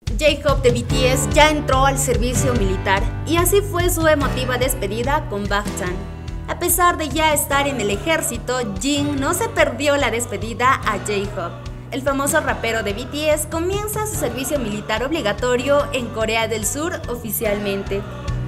J-Hope de BTS ya entró al servicio militar y así fue su emotiva despedida con Bangtan. A pesar de ya estar en el ejército, Jin no se perdió la despedida a J-Hope. El famoso rapero de BTS comienza su servicio militar obligatorio en Corea del Sur oficialmente.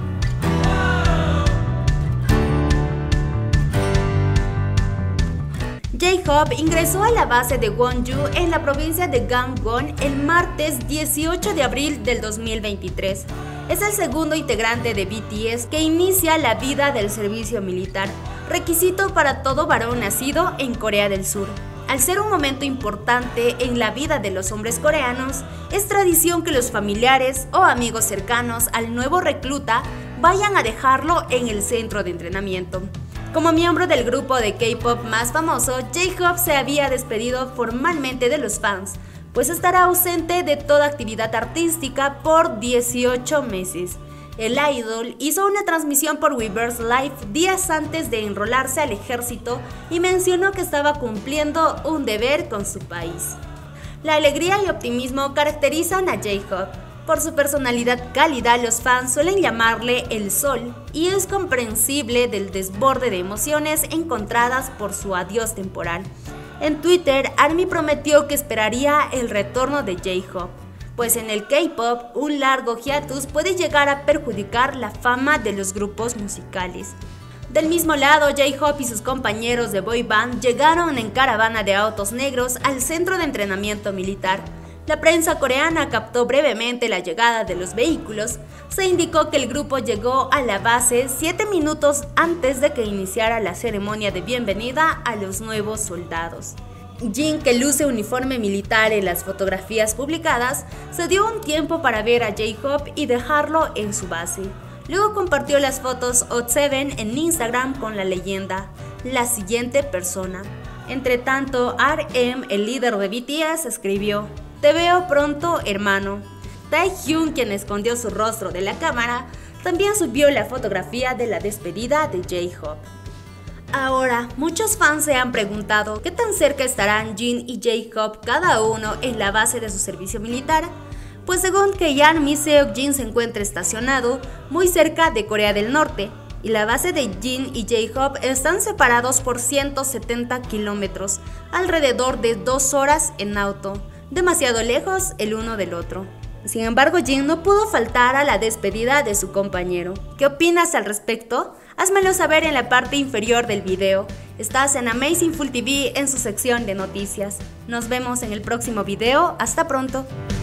J-Hope ingresó a la base de Wonju en la provincia de Gangwon el martes 18 de abril del 2023. Es el segundo integrante de BTS que inicia la vida del servicio militar, requisito para todo varón nacido en Corea del Sur. Al ser un momento importante en la vida de los hombres coreanos, es tradición que los familiares o amigos cercanos al nuevo recluta vayan a dejarlo en el centro de entrenamiento. Como miembro del grupo de K-pop más famoso, J-Hope se había despedido formalmente de los fans, pues estará ausente de toda actividad artística por 18 meses. El idol hizo una transmisión por Weverse Live días antes de enrolarse al ejército y mencionó que estaba cumpliendo un deber con su país. La alegría y optimismo caracterizan a J-Hope. Por su personalidad cálida, los fans suelen llamarle el Sol, y es comprensible del desborde de emociones encontradas por su adiós temporal. En Twitter, ARMY prometió que esperaría el retorno de J-Hope, pues en el K-pop un largo hiatus puede llegar a perjudicar la fama de los grupos musicales. Del mismo lado, J-Hope y sus compañeros de boy band llegaron en caravana de autos negros al centro de entrenamiento militar. La prensa coreana captó brevemente la llegada de los vehículos. Se indicó que el grupo llegó a la base 7 minutos antes de que iniciara la ceremonia de bienvenida a los nuevos soldados. Jin, que luce uniforme militar en las fotografías publicadas, se dio un tiempo para ver a J-Hope y dejarlo en su base. Luego compartió las fotos OT7 en Instagram con la leyenda "La siguiente persona". Entre tanto, RM, el líder de BTS, escribió: "Te veo pronto, hermano". Taehyung, quien escondió su rostro de la cámara, también subió la fotografía de la despedida de J-Hope. Ahora, muchos fans se han preguntado qué tan cerca estarán Jin y J-Hope cada uno en la base de su servicio militar. Pues según K-ARMY, Seokjin se encuentra estacionado muy cerca de Corea del Norte, y la base de Jin y J-Hope están separados por 170 kilómetros, alrededor de 2 horas en auto, demasiado lejos el uno del otro. Sin embargo, Jin no pudo faltar a la despedida de su compañero. ¿Qué opinas al respecto? Házmelo saber en la parte inferior del video. Estás en Amazing Full TV en su sección de noticias. Nos vemos en el próximo video. Hasta pronto.